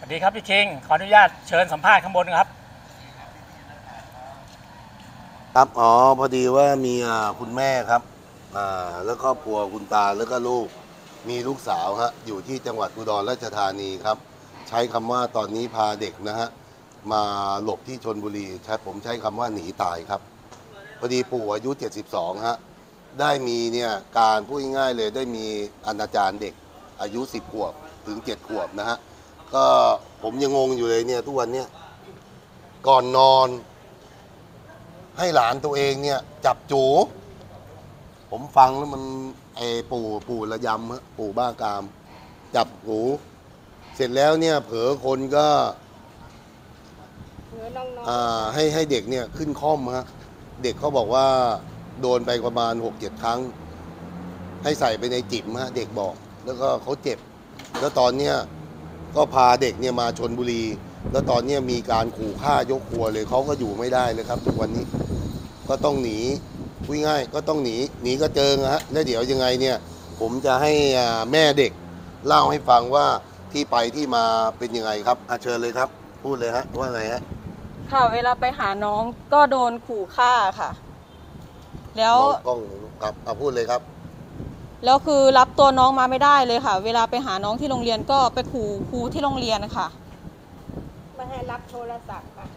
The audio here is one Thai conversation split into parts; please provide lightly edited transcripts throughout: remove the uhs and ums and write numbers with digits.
สวัสดีครับพี่คิงขออนุญาตเชิญสัมภาษณ์ข้างบนครับครับพอดีว่ามีคุณแม่ครับแล้วครอบครัวคุณตาแล้วก็ลูกมีลูกสาวฮะอยู่ที่จังหวัดอุดรราชธานีครับใช้คำว่าตอนนี้พาเด็กนะฮะมาหลบที่ชลบุรีผมใช้คำว่าหนีตายครับพอดีปู่อายุ72ฮะได้มีเนี่ยการพูดง่ายๆเลยได้มีอนาจารเด็กอายุ10 ขวบถึง7 ขวบนะฮะก็ผมยังงงอยู่เลยเนี่ยทุกวันเนี่ยก่อนนอนให้หลานตัวเองเนี่ยจับจูผมฟังแล้วมันปู่ระยำฮะปู่บ้ากามจับหูเสร็จแล้วเนี่ยเผลอคนก็ให้เด็กเนี่ยขึ้นค่อมฮะเด็กเขาบอกว่าโดนไปประมาณ 6-7 ครั้งให้ใส่ไปในจิ๋มฮะเด็กบอกแล้วก็เขาเจ็บแล้วตอนเนี้ยก็พาเด็กเนี่ยมาชลบุรีแล้วตอนนี้มีการขู่ฆ่ายกครัวเลยเขาก็อยู่ไม่ได้เลยครับทุกวันนี้ก็ต้องหนีง่ายก็ต้องหนีก็เจอฮะแล้วเดี๋ยวยังไงเนี่ยผมจะให้แม่เด็กเล่าให้ฟังว่าที่ไปที่มาเป็นยังไงครับเชิญเลยครับพูดเลยฮะว่าไงฮะค่ะเวลาไปหาน้องก็โดนขู่ฆ่าค่ะแล้วกล้องครับพูดเลยครับแล้วคือรับตัวน้องมาไม่ได้เลยค่ะเวลาไปหาน้องที่โรงเรียนก็ไปขู่ครูที่โรงเรียนค่ะไม่ให้รับโทรศัพท์ค่ะ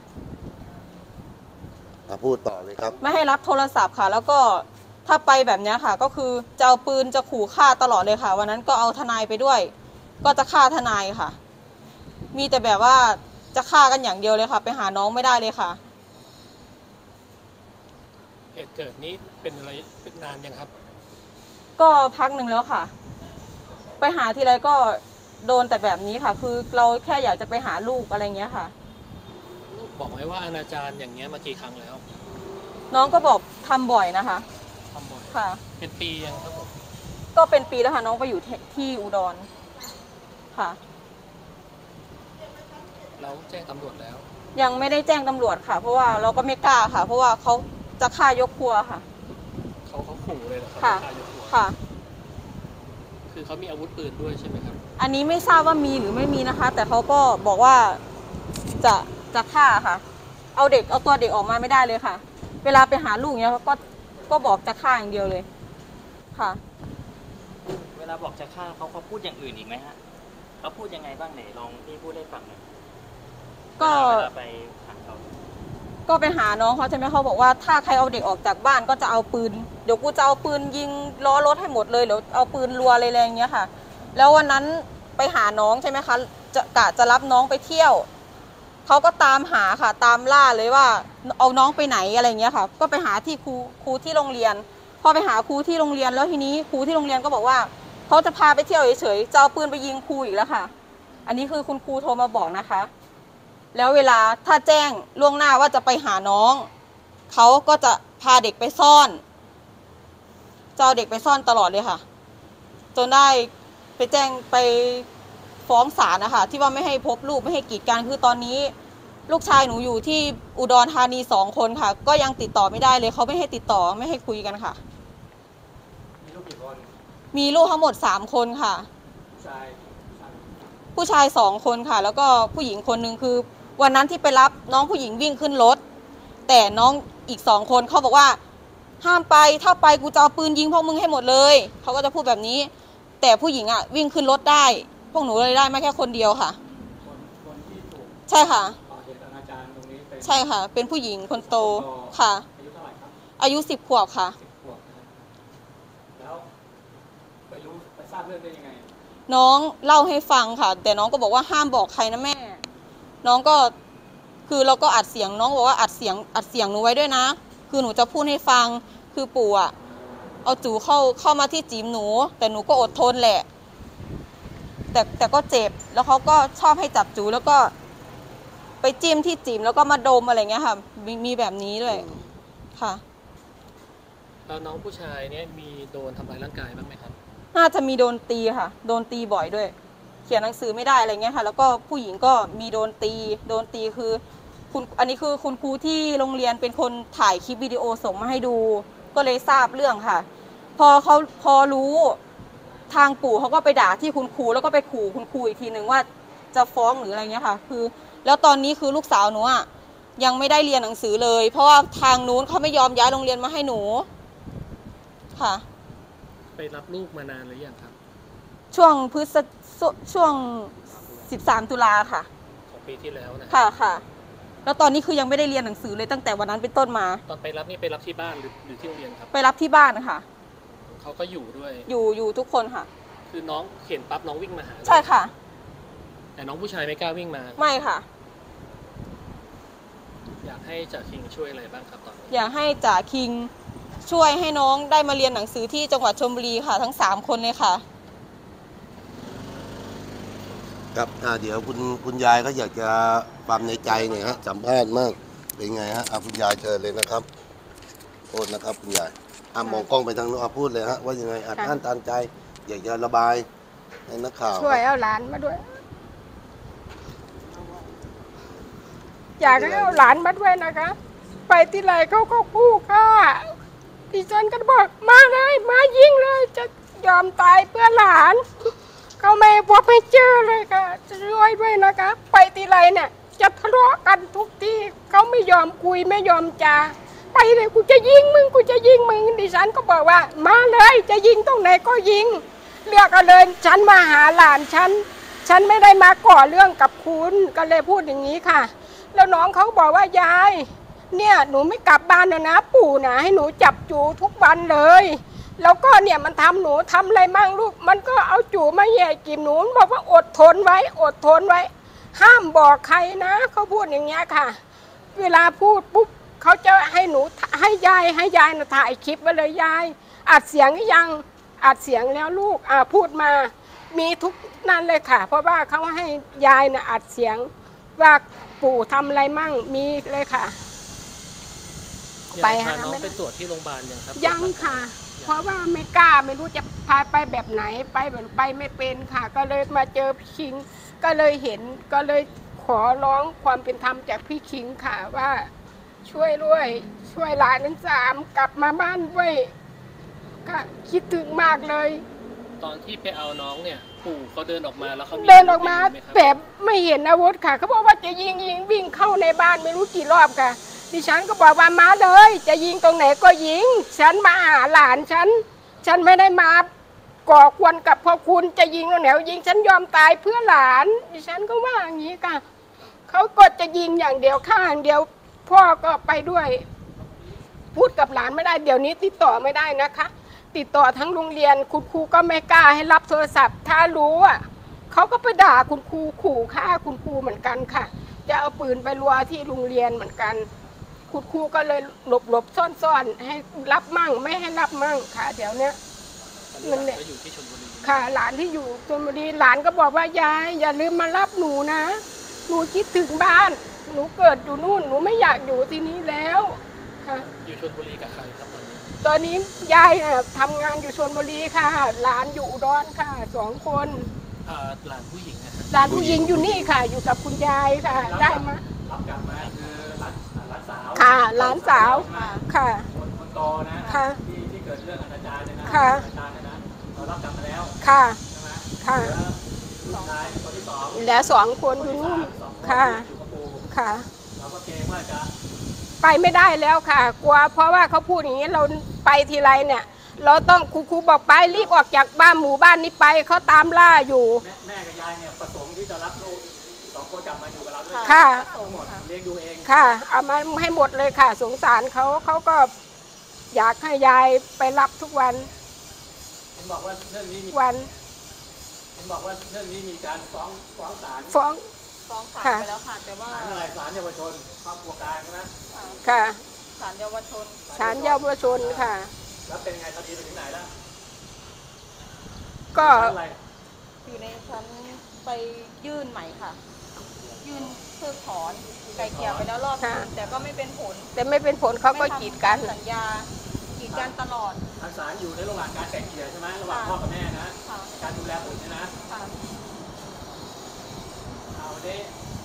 พูดต่อเลยครับไม่ให้รับโทรศัพท์ค่ะแล้วก็ถ้าไปแบบนี้ค่ะก็คือจะเอาปืนจะขู่ฆ่าตลอดเลยค่ะวันนั้นก็เอาทนายไปด้วยก็จะฆ่าทนายค่ะมีแต่แบบว่าจะฆ่ากันอย่างเดียวเลยค่ะไปหาน้องไม่ได้เลยค่ะเหตุเกิดนี้เป็นอะไรเป็นนานยังครับก็พักหนึ่งแล้วค่ะไปหาทีไรก็โดนแต่แบบนี้ค่ะคือเราแค่อยากจะไปหาลูกอะไรเงี้ยค่ะบอกไหมว่าอนาจารอย่างเงี้ยมากี่ครั้งแล้วน้องก็บอกทำบ่อยนะคะทำบ่อยค่ะเป็นปียังครับผมก็เป็นปีแล้วค่ะน้องไปอยู่ที่อุดรค่ะเราแจ้งตำรวจแล้วยังไม่ได้แจ้งตำรวจค่ะเพราะว่าเราก็ไม่กล้าค่ะเพราะว่าเขาจะฆ่ายกครัวค่ะเขาขู่เลยเหรอค่ะค่ะคือเขามีอาวุธปืนด้วยใช่ไหมครับอันนี้ไม่ทราบว่ามีหรือไม่มีนะคะแต่เขาก็บอกว่าจะฆ่าค่ะเอาตัวเด็กออกมาไม่ได้เลยค่ะเวลาไปหาลูกเนี้ยเขาก็บอกจะฆ่าอย่างเดียวเลยค่ะเวลาบอกจะฆ่าเขาพูดอย่างอื่นอีกไหมฮะเขาพูดยังไงบ้างไหนลองพี่พูดให้ฟังหน่อยก็ไปหาเขาก็ไปหาน้องเขาใช่ไหมเขาบอกว่าถ้าใครเอาเด็กออกจากบ้านก็จะเอาปืนเดี๋ยวกูจะเอาปืนยิงล้อรถให้หมดเลยเดี๋ยวเอาปืนรัวอะไรอย่างเงี้ยค่ะแล้ววันนั้นไปหาน้องใช่ไหมคะจะรับน้องไปเที่ยวเขาก็ตามหาค่ะตามล่าเลยว่าเอาน้องไปไหนอะไรเงี้ยค่ะก็ไปหาที่ครูที่โรงเรียนพอไปหาครูที่โรงเรียนแล้วทีนี้ครูที่โรงเรียนก็บอกว่าเขาจะพาไปเที่ยวเฉยๆจะเอาปืนไปยิงครูอีกแล้วค่ะอันนี้คือคุณครูโทรมาบอกนะคะแล้วเวลาถ้าแจ้งล่วงหน้าว่าจะไปหาน้องเขาก็จะพาเด็กไปซ่อนจะเอาเด็กไปซ่อนตลอดเลยค่ะจนได้ไปแจ้งไปฟ้องศาลนะคะที่ว่าไม่ให้พบลูกไม่ให้กีดกันคือตอนนี้ลูกชายหนูอยู่ที่อุดรธานี2 คนค่ะก็ยังติดต่อไม่ได้เลยเขาไม่ให้ติดต่อไม่ให้คุยกันค่ะมีลูกกี่คนมีลูกทั้งหมด3 คนค่ะผู้ชาย2 คนค่ะแล้วก็ผู้หญิงคนนึงคือวันนั้นที่ไปรับน้องผู้หญิงวิ่งขึ้นรถแต่น้องอีก2 คนเขาบอกว่าห้ามไปถ้าไปกูจะเอาปืนยิงพวกมึงให้หมดเลยเขาก็จะพูดแบบนี้แต่ผู้หญิงอ่ะวิ่งขึ้นรถได้พวกหนูเลยได้มาแค่คนเดียวค่ะคนที่ถูกใช่ค่ะเหตุอนาจารตรงนี้ใช่ค่ะเป็นผู้หญิงคนโตค่ะอายุเท่าไหร่ครับอายุ10 ขวบค่ะ 10 ขวบแล้วไปทราบเรื่องได้ยังไงน้องเล่าให้ฟังค่ะแต่น้องก็บอกว่าห้ามบอกใครนะแม่น้องก็คือเราก็อัดเสียงน้องบอกว่าอัดเสียงหนูไว้ด้วยนะคือหนูจะพูดให้ฟังคือปู่อ่ะเอาจูเข้ามาที่จีมหนูแต่หนูก็อดทนแหละแต่ก็เจ็บแล้วเขาก็ชอบให้จับจูแล้วก็ไปจิ้มที่จีมแล้วก็มาดมอะไรเงี้ยค่ะมีแบบนี้ด้วยค่ะแล้วน้องผู้ชายเนี่ยมีโดนทำร้ายร่างกายบ้างไหมครับน่าจะมีโดนตีค่ะโดนตีบ่อยด้วยเขียนหนังสือไม่ได้อะไรเงี้ยค่ะแล้วก็ผู้หญิงก็มีโดนตีคืออันนี้คือคุณครูที่โรงเรียนเป็นคนถ่ายคลิปวิดีโอส่งมาให้ดูก็เลยทราบเรื่องค่ะพอรู้ทางปู่เขาก็ไปด่าที่คุณครูแล้วก็ไปขู่คุณครูอีกทีหนึ่งว่าจจะฟ้องหรืออะไรเงี้ยค่ะคือแล้วตอนนี้คือลูกสาวหนูอ่ะยังไม่ได้เรียนหนังสือเลย เพราะว่าทางนู้นเขาไม่ยอมย้ายโรงเรียนมาให้หนูค่ะไปรับลูกมานานหรือยังครับช่วง13 ตุลาค่ะของปีที่แล้วนะค่ะแล้วตอนนี้คือยังไม่ได้เรียนหนังสือเลยตั้งแต่วันนั้นเป็นต้นมาตอนไปรับนี่ไปรับที่บ้านหรือที่โรงเรียนครับไปรับที่บ้านค่ะเขาก็อยู่ด้วยอยู่ทุกคนค่ะคือน้องเห็นปั๊บน้องวิ่งมาหาใช่ค่ะแต่น้องผู้ชายไม่กล้าวิ่งมาไม่ค่ะอยากให้จ่าคิงช่วยอะไรบ้างครับตอนนี้อยากให้จ่าคิงช่วยให้น้องได้มาเรียนหนังสือที่จังหวัดชลบุรีค่ะทั้ง3 คนเลยค่ะครับเดี๋ยวคุณยายก็อยากจะความในใจเนี่ยฮะสัมภาษณ์มากเป็นไงฮะคุณยายเชิญเลยนะครับโทษนะครับคุณยายมองกล้องไปทางนู้นพูดเลยฮะว่ายังไงอัดอั้นตันใจอยากจะระบายให้นักข่าวช่วยเอาหลานมาด้วยอยากให้เอาหลานมาด้วยนะคะไปที่ไรเขาก็คู่ฆ่าดิฉันก็บอกมาเลยมายิงเลยจะยอมตายเพื่อหลานเขาไม่พบไม่เจอเลยค่ะจะช่วยด้วยนะคะไปที่ไรเนี่ยจะทะเลาะกันทุกที่เขาไม่ยอมคุยไม่ยอมจาไปเลยกูจะยิงมึงกูจะยิงมึงดิฉันก็บอกว่ามาเลยจะยิงตรงไหนก็ยิงเลือกเอาเลยฉันมาหาหลานฉันไม่ได้มาก่อเรื่องกับคุณก็เลยพูดอย่างนี้ค่ะแล้วน้องเขาบอกว่ายายเนี่ยหนูไม่กลับบ้านนะปู่นะให้หนูจับจูทุกวันเลยแล้วก็เนี่ยมันทำหนูทำอะไรมั่งลูกมันก็เอาจูมาแย่กินหนูบอกว่าอดทนไว้อดทนไว้ห้ามบอกใครนะเขาพูดอย่างเงี้ยค่ะเวลาพูดปุ๊บเขาจะให้หนูให้ยายนะถ่ายคลิปไว้เลยยายอัดเสียงยังอัดเสียงแล้วลูกพูดมามีทุกนั่นเลยค่ะเพราะว่าเขาให้ยายนะอัดเสียงว่าปู่ทำอะไรมั่งมีเลยค่ะไปหาน้องไปตรวจที่โรงพยาบาลยังครับยังค่ะเพราะว่าไม่กล้าไม่รู้จะพาไปแบบไหนไปไม่เป็นค่ะก็เลยมาเจอพี่คิงก็เลยเห็นก็เลยขอร้องความเป็นธรรมจากพี่คิงค่ะว่าช่วยด้วยช่วยหลานทั้ง3กลับมาบ้านด้วยก็คิดถึงมากเลยตอนที่ไปเอาน้องเนี่ยปู่เขาเดินออกมาแล้วเขาเดินออกมาแต่ไม่เห็นอาวุธค่ะเขาบอกว่าจะยิงวิ่งเข้าในบ้านไม่รู้กี่รอบค่ะดิฉันก็บอกว่ามาเลยจะยิงตรงไหนก็ยิงฉันมาหาหลานฉันไม่ได้มาก่อกวนกับพ่อคุณจะยิงตรงไหนยิงฉันยอมตายเพื่อหลานดิฉันก็ว่าอย่างนี้ค่ะเขาก็จะยิงอย่างเดียวข้างเดียวพ่อก็ไปด้วยพูดกับหลานไม่ได้เดี๋ยวนี้ติดต่อไม่ได้นะคะติดต่อทั้งโรงเรียนคุณครูก็ไม่กล้าให้รับโทรศัพท์ถ้ารู้เขาก็ไปด่าคุณครูขู่ฆ่าคุณครูเหมือนกันค่ะจะเอาปืนไปรัวที่โรงเรียนเหมือนกันคุณครูก็เลยหลบซ่อนให้รับมั่งไม่ให้รับมั่งค่ะเดี๋ยวนี้นั่นแหละค่ะหลานที่อยู่ชลบุรีหลานก็บอกว่ายายอย่าลืมมารับหนูนะหนูคิดถึงบ้านหนูเกิดอยู่นู่นหนูไม่อยากอยู่ที่นี้แล้วค่ะอยู่ชลบุรีกับใครครับตอนนี้ยายทำงานอยู่ชลบุรีค่ะหลานอยู่อุดรค่ะ2 คนหลานผู้หญิงหลานผู้หญิงอยู่นี่ค่ะอยู่กับคุณยายค่ะได้มารับกลับมาคือหลานสาวค่ะหลานสาวค่ะคนโตนะที่เกิดเรื่องอนาจารเนี่ยนะค่ะเรารับกลับมาแล้วค่ะใช่ไหมค่ะลูกชายคนที่2 แล้ว2 คนอยู่นู่นค่ะค่ะเราก็เกรงว่าจะไปไม่ได้แล้วค่ะกลัวเพราะว่าเขาพูดอย่างนี้เราไปทีไรเนี่ยเราต้องครูบอกไปรีบออกจากบ้านหมู่บ้านนี้ไปเขาตามล่าอยู่แม่กับยายเนี่ยประสงค์ที่จะรับลูก2 คนกลับมาอยู่กับเราด้วยค่ะทั้งหมดเลี้ยงดูเองค่ะเอามาให้หมดเลยค่ะสงสารเขาก็อยากให้ยายไปรับทุกวันเห็นบอกว่าเรื่องนี้มีวันเห็นบอกว่าเรื่องนี้มีการฟ้องศาลฟ้องศาลไปแล้วค่ะแต่ว่าศาลเยาวชนครอบครัวกลางใช่ไหมค่ะศาลเยาวชนค่ะแล้วเป็นไงคดีไปถึงไหนแล้วก็อยู่ในชั้นไปยื่นใหม่ค่ะยื่นเพิกถอนไกลเกลี่ยไปแล้วรอบนึงแต่ก็ไม่เป็นผลเขาก็กีดกันสัญญากีดกันตลอดทางศาลอยู่ในระหว่างการไกลเกลี่ยใช่ไหมระหว่างพ่อกับแม่นะการดูแลบุตรนะเอาดิ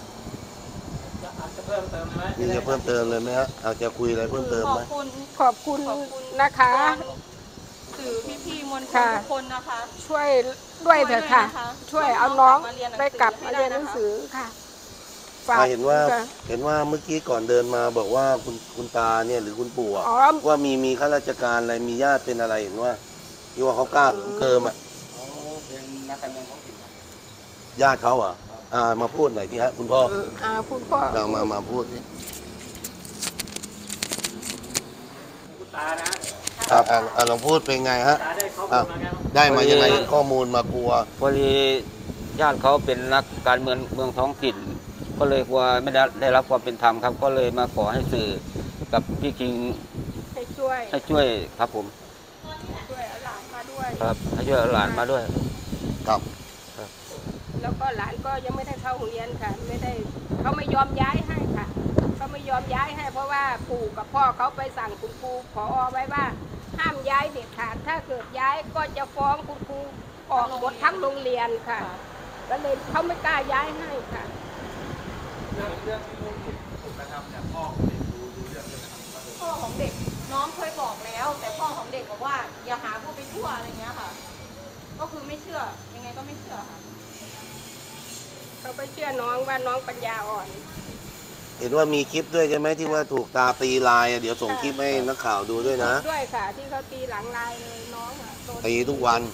จะเพิ่มเติมไหมจะเพิ่มเติมเลยไหมฮะอาจจะคุยอะไรเพิ่มเติมไหมขอบคุณนะคะคืสื่อพี่ๆมวลชนค่ะทุกคนนะคะช่วยด้วยเถอะค่ะช่วยด้วยนะคะช่วยเอาน้องช่วยน้องได้กลับมาเรียนหนังสือค่ะฝากเห็นว่าค่ะเห็นว่าเมื่อกี้ก่อนเดินมาบอกว่าคุณตาเนี่ยหรือคุณปู่อะอ๋อว่ามีข้าราชการอะไรมีญาติเป็นอะไรเห็นว่าที่ว่าเขากล้าเกิมอ่ะเขาเป็นนักการเมืองท้องถิ่นครับญาติเขาเหรอมาพูดหน่อยที่ฮะคุณพ่อคุณพ่อเรามาพูดสิคุณตานะครับลองพูดเป็นไงฮะตาได้ข้อมูอ่ะลมาไงบ้างได้มายังไงข้อมูลมากลัวพอดีญาติเขาเป็นนักการเมืองท้องถิ่น ก็เลยกลัวไม่ได้รับความเป็นธรรมครับ ก็เลยมาขอให้สื่อกับพี่คิงให้ช่วยให้ช่วยครับผมช่วยเอาหลานมาด้วยครับให้ช่วยเอาหลานมาด้วยครับแล้วก็หลานก็ยังไม่ได้เข้าโรงเรียนค่ะ ไม่ได้เขาไม่ยอมย้ายให้ค่ะเขาไม่ยอมย้ายให้ เพราะว่าปู่กับพ่อเขาไปสั่งคุณครูผอไว้ว่าห้ามย้ายเด็ดขาดถ้าเกิดย้ายก็จะฟ้องคุณครูออกหมดทั้งโรงเรียนค่ะ ก็เลยเขาไม่กล้าย้ายให้ค่ะพ่อของเด็กน้องเคยบอกแล้ว แต่พ่อของเด็กบอกว่าอย่าหาพูดไปทั่วอะไรเงี้ยค่ะ ก็คือไม่เชื่อยังไงก็ไม่เชื่อค่ะเขาไปเชื่อน้องว่าน้องปัญญาอ่อนเห็นว่ามีคลิปด้วยใช่ไหมที่ว่าถูกตาตีลายเดี๋ยวส่งคลิปให้นักข่าวดูด้วยนะด้วยค่ะ ที่เขาตีหลังลายเลยน้องอ่ะโดนตีทุกวัน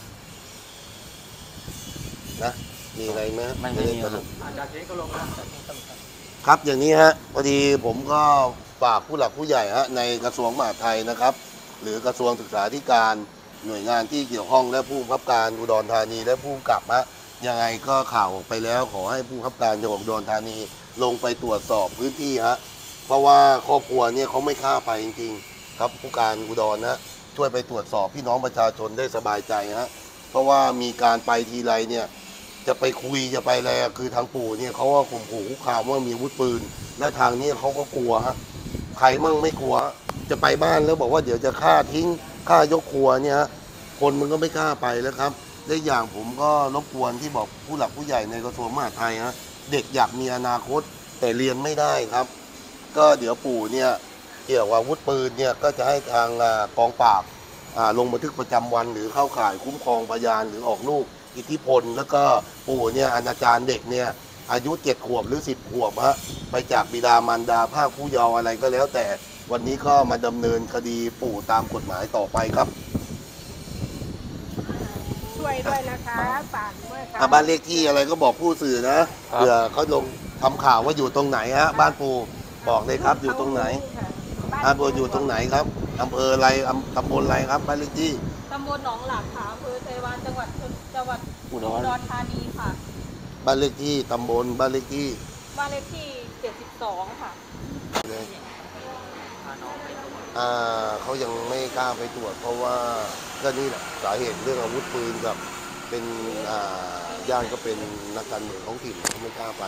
นะมีอะไรไหมไม่มีจะด้สรุปจากนี้ก็ลงแล้วครับอย่างนี้ฮะพอดีผมก็ฝากผู้หลักผู้ใหญ่ฮะในกระทรวงมหาดไทยนะครับ หรือกระทรวงศึกษาธิการหน่วยงานที่เกี่ยวข้องและผู้บังคับการอุดรธานีและผู้กำกับฮะยังไงก็ข่าวออกไปแล้วขอให้ผู้บังคับการจังหวัดอุดรธานีลงไปตรวจสอบพื้นที่ฮะเพราะว่าครอบครัวเนี่ยเขาไม่กล้าไปจริงๆครับผู้การอุดรนะช่วยไปตรวจสอบพี่น้องประชาชนได้สบายใจฮะเพราะว่ามีการไปทีไรเนี่ยจะไปคุยจะไปอะไรอะคือทางปู่เนี่ยเขาก็ข่มขู่คุกคามว่ามีอาวุธปืนและทางนี้เขาก็กลัวฮะใครมั่งไม่กลัวจะไปบ้านแล้วบอกว่าเดี๋ยวจะฆ่าทิ้งฆ่ายกครัวเนี่ยฮะคนมันก็ไม่กล้าไปแล้วครับและอย่างผมก็รบกวนที่บอกผู้หลักผู้ใหญ่ในกระทรวงมหาดไทยฮะเด็กอยากมีอนาคตแต่เรียนไม่ได้ครับ ก็เดี๋ยวปู่เนี่ยเกี่ยวกับอาวุธปืนเนี่ยก็จะให้ทางกองปราบลงบันทึกประจำวันหรือเข้าข่ายคุ้มครองพยานหรือออกลูกอิทธิพล แล้วก็ปู่เนี่ยอนาจารเด็กเนี่ยอายุ7 ขวบหรือ10 ขวบฮะไปจากบิดามารดาภาคผู้เยาว์อะไรก็แล้ว แต่วันนี้ก็มาดำเนินคดีปู่ตามกฎหมายต่อไปครับช่วยด้วยนะคะฝากด้วยค่ะบ้านเลขที่อะไรก็บอกผู้สื่อนะเผื่อเขาลงทำข่าวว่าอยู่ตรงไหนฮะบ้านปู่บอกเลยครับอยู่ตรงไหนบ้านปู่อยู่ตรงไหนครับอำเภออะไรตำบลอะไรครับบ้านเลขที่ตำบลหนองหลากค่ะอำเภอไชยวานจังหวัดอุดรธานีค่ะบ้านเลขที่ตำบลบ้านเลขที่บ้านเลขที่ 72 ค่ะเลยเขายังไม่กล้าไปตรวจ เพราะว่าก็นี่แหละสาเหตุเรื่องอาวุธปืนกับเป็นญาติก็เป็นนักการเมืองท้องถิ่นเขาไม่กล้าไป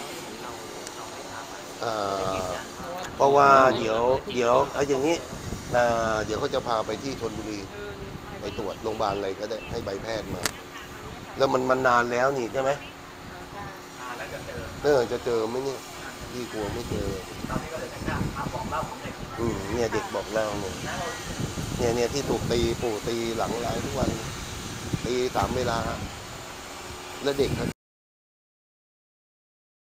เพราะว่าเดี๋ยวเอาอย่างนี้เดี๋ยวเขาจะพาไปที่ชลบุรีไปตรวจโรงพยาบาลอะไรก็ได้ให้ใบแพทย์มา แล้วมันนานแล้วนี่ใช่ไหมจะเจอไหมเนี่ยพี่กลัวไม่เจอเนี่ยเด็กบอกเล่าเนี่ยที่ถูกตีปู่ตีหลังร้ายทุกวันตีตามเวลาแล้วเด็ก